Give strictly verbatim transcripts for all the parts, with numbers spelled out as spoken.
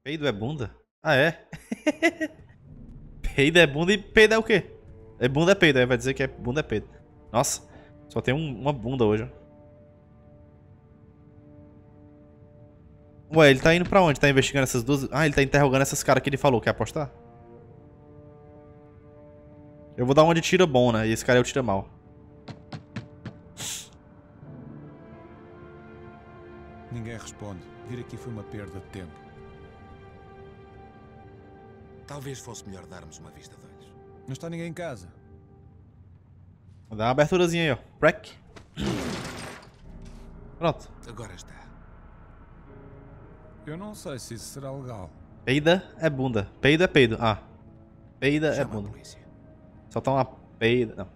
Peido é bunda? Ah, é? Peido é bunda e peido é o quê? É bunda é peido, aí vai dizer que é bunda é peido. Nossa, só tem um- uma bunda hoje. Ué, ele tá indo pra onde? Tá investigando essas duas... Ah, ele tá interrogando essas caras que ele falou. Quer apostar? Eu vou dar uma de tira bom, né? E esse cara é o tira mal. Ninguém responde. Vir aqui foi uma perda de tempo. Talvez fosse melhor darmos uma vista de olhos. Não está ninguém em casa. Vou dar uma aberturazinha aí, ó. Crack. Pronto. Agora está. Eu não sei se isso será legal. Peida é bunda. Peido é peido. Ah. Peida é Chama a bunda. polícia. Só tá uma peida. Não.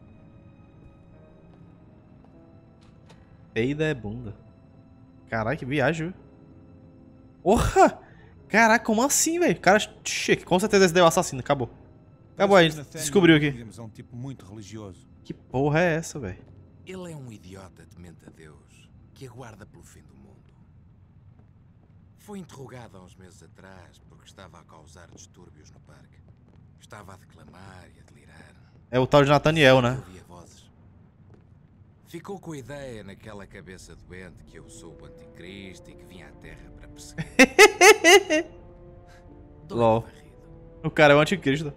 Peida é bunda. Caralho, que viagem, viu? Porra! Caraca, como assim, velho? Cara, chique. Com certeza esse daí é o assassino. Acabou. Acabou aí. Parece que Descobriu aqui. Williams é um tipo muito religioso. Que porra é essa, velho? Ele é um idiota temente a Deus que aguarda pelo fim do mundo. Foi interrogado há uns meses atrás porque estava a causar distúrbios no parque. Estava a declamar e a delirar. É o tal de Nathaniel, né? Ouvia vozes. Ficou com a ideia naquela cabeça doente que eu sou o anticristo e que vim à Terra para perseguir. Doido Lol. varrido. O cara é o anticristo.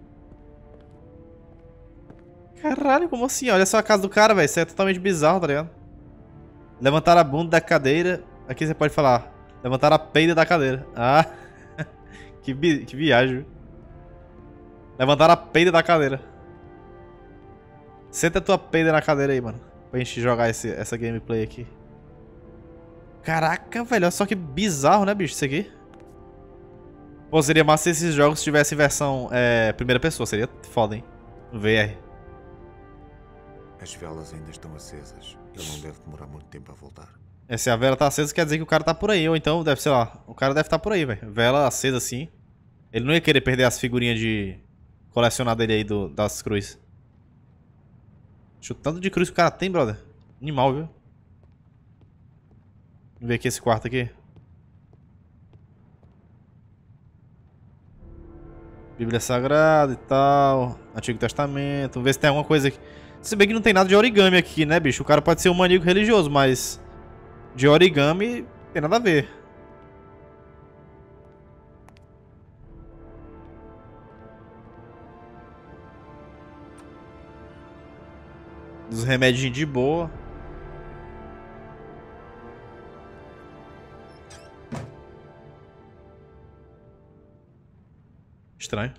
Caralho, como assim? Olha só a casa do cara, velho. Isso é totalmente bizarro, tá ligado? Levantar a bunda da cadeira. Aqui você pode falar. Levantar a peida da cadeira. Ah. que, bi... que viagem, viu? Levantar a peida da cadeira. Senta a tua peida na cadeira aí, mano. Pra gente jogar esse, essa gameplay aqui. Caraca, velho. Olha só que bizarro, né, bicho? Isso aqui. Pô, seria massa se esses jogos tivessem versão é, primeira pessoa. Seria foda, hein? V R. As velas ainda estão acesas. Ele não deve demorar muito tempo a voltar. É, se a vela tá acesa, quer dizer que o cara tá por aí. Ou então, deve, sei lá, o cara deve estar tá por aí, velho. Vela acesa assim. Ele não ia querer perder as figurinhas de colecionar dele aí do, das cruzes. Deixa o tanto de cruz que o cara tem, brother. Animal, viu? Vamos ver aqui esse quarto aqui. Bíblia Sagrada e tal. Antigo Testamento. Vamos ver se tem alguma coisa aqui. Se bem que não tem nada de origami aqui, né, bicho? O cara pode ser um maníaco religioso, mas... de origami, tem nada a ver. Dos remédios de boa. Estranho.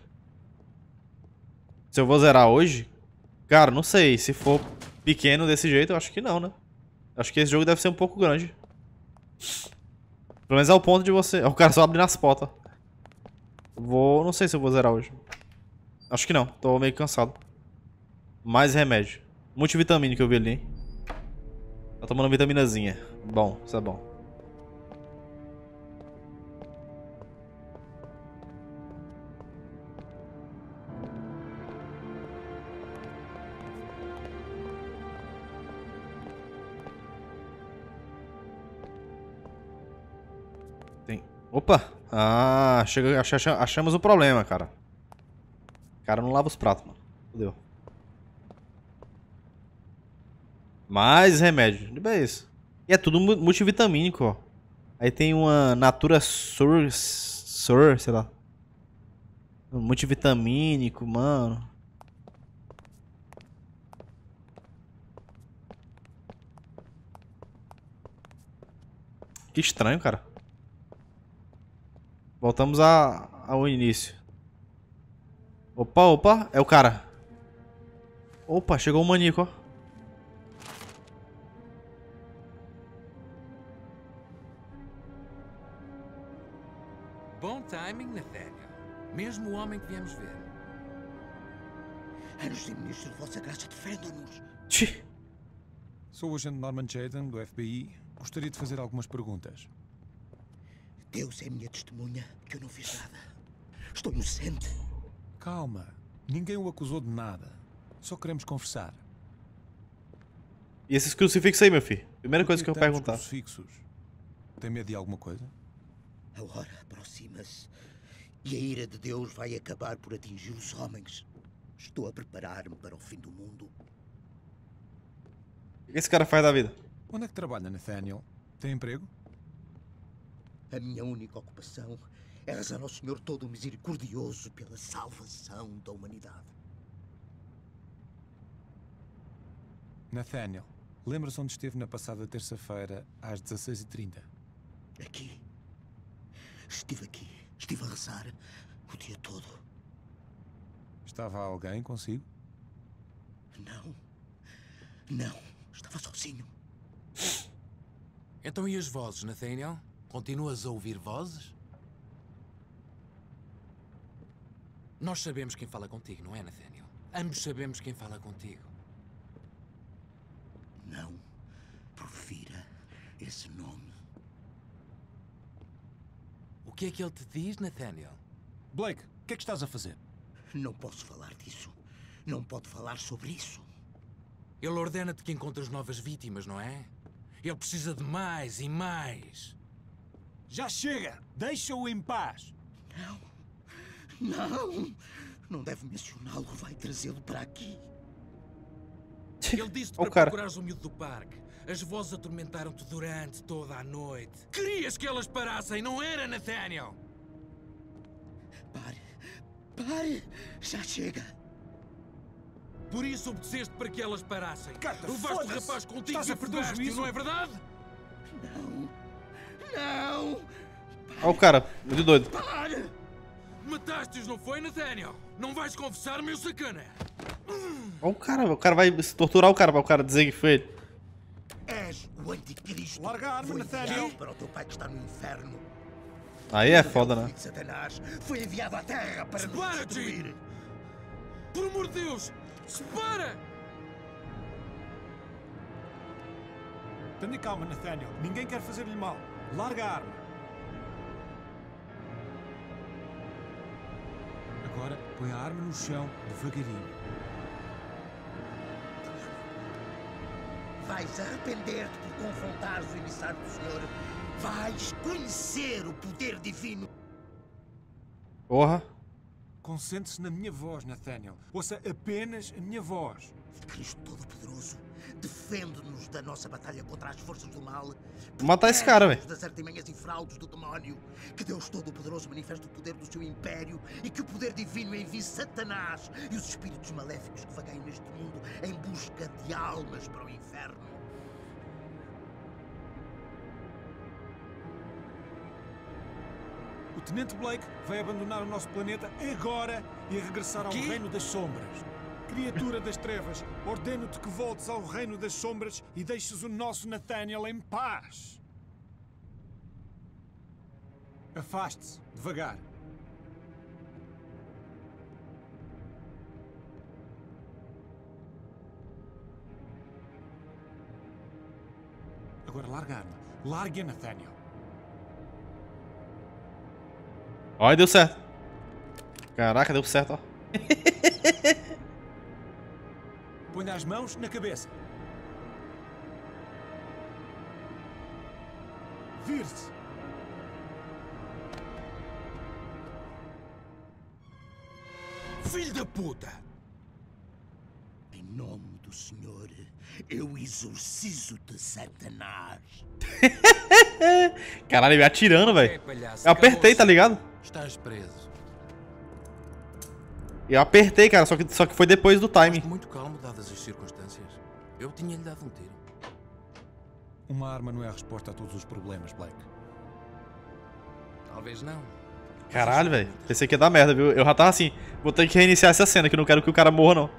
Se eu vou zerar hoje... Cara, não sei. Se for pequeno desse jeito, eu acho que não, né? Acho que esse jogo deve ser um pouco grande. Pelo menos é o ponto de você... O cara só abre nas portas. Vou... Não sei se eu vou zerar hoje. Acho que não. Tô meio cansado. Mais remédio. Multivitamina que eu vi ali, hein? Tá tomando vitaminazinha. Bom, isso é bom. Tem... Opa! Ah, chega... achamos o problema, cara. O cara não lava os pratos, mano. Fudeu. Mais remédio. Que é isso? E é tudo multivitamínico, ó. Aí tem uma Natura Sur... Sur, sei lá. Multivitamínico, mano. Que estranho, cara. Voltamos a... ao início. Opa, opa. É o cara. Opa, chegou o maníaco, ó. Bom timing, Nathaniel. Mesmo o homem que viemos ver. Anjos e ministros de vossa graça, defendam-nos. Tchi. Sou o agente Norman Jaden, do F B I. Gostaria de fazer algumas perguntas. Deus é minha testemunha que eu não fiz nada. Estou inocente. Calma. Ninguém o acusou de nada. Só queremos conversar. E esses crucifixos aí, meu filho? Primeira coisa que eu vou Tantos perguntar. crucifixos. Tem medo de alguma coisa? A hora aproxima-se e a ira de Deus vai acabar por atingir os homens. Estou a preparar-me para o fim do mundo. O que esse cara faz da vida? Onde é que trabalha, Nathaniel? Tem emprego? A minha única ocupação é rezar ao Senhor todo misericordioso pela salvação da humanidade. Nathaniel, lembra-se onde esteve na passada terça-feira, às dezasseis e trinta? Aqui. Estive aqui. Estive a rezar o dia todo. Estava alguém consigo? Não. Não. Estava sozinho. Então e as vozes, Nathaniel? Continuas a ouvir vozes? Nós sabemos quem fala contigo, não é, Nathaniel? Ambos sabemos quem fala contigo. Não profira esse nome. O que é que ele te diz, Nathaniel? Blake, o que é que estás a fazer? Não posso falar disso. Não pode falar sobre isso. Ele ordena-te que encontres novas vítimas, não é? Ele precisa de mais e mais. Já chega! Deixa-o em paz! Não. Não. Não deve mencioná-lo. Vai trazê-lo para aqui. Ele disse-te Oh, para cara. procurares o miúdo do parque. As vozes atormentaram-te durante toda a noite. Querias que elas parassem, não era, Nathaniel? Pare. Pare. Já chega. Por isso obedeceste para que elas parassem. Carta, Levaste o foda-se! rapaz contigo Estás e a perder o afogaste-o, juízo? não é verdade? Não. Não. Olha o cara, muito doido. Pare. Mataste-os, não foi, Nathaniel? Não vais confessar, meu sacana? Olha o cara, o cara vai torturar o cara para o cara dizer que foi ele. És o anticristo. Larga a arma, Foi Nathaniel. enviado para o teu pai que está no inferno. Aí é foda, O né? filho de Satanás foi enviado à terra para nos Separa-te! destruir. Por amor de Deus! Separa! Tenha calma, Nathaniel. Ninguém quer fazer-lhe mal. Larga a arma. Agora, põe a arma no chão, devagarinho. Vais arrepender-te por confrontares o emissário do Senhor. Vais conhecer o poder divino. Porra. Concentre-se na minha voz, Nathaniel. Ouça apenas a minha voz. Cristo Todo-Poderoso, defende-nos da nossa batalha contra as forças do mal. Vou matar esse cara, velho. Protege-nos das artimanhas e fraudes do demónio. Que Deus Todo-Poderoso manifeste o poder do seu império e que o poder divino envie Satanás e os espíritos maléficos que vagueiam neste mundo em busca de almas para o inferno. O Tenente Blake vai abandonar o nosso planeta agora e regressar ao quê? Reino das Sombras. Criatura das Trevas, ordeno-te que voltes ao Reino das Sombras e deixes o nosso Nathaniel em paz. Afaste-se, devagar. Agora larga a arma. Largue a Nathaniel. Olha, deu certo. Caraca, deu certo, ó. Ponha as mãos na cabeça. Vire-se. Filho da puta! Em nome do Senhor, eu exorcizo-te, Satanás. Caralho, ele vai atirando, É, velho. palhaço, Eu apertei, tá acabou-se. ligado? Estás preso. Eu apertei, cara, só que, só que foi depois do timing. Muito calmo, dadas as circunstâncias. Eu tinha-lhe dado um tiro. Uma arma não é a resposta a todos os problemas, Blake. Talvez não. Caralho, velho. Pensei que ia dar merda, viu? Eu já tava assim, vou ter que reiniciar essa cena, que eu não quero que o cara morra, não.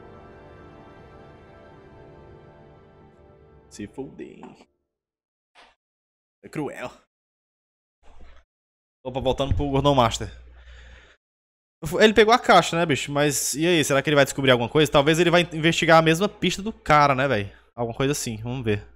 Se fuder. É cruel. Opa, voltando pro Gordon Master. Ele pegou a caixa, né, bicho? Mas e aí, será que ele vai descobrir alguma coisa? Talvez ele vai investigar a mesma pista do cara, né, velho? Alguma coisa assim, vamos ver.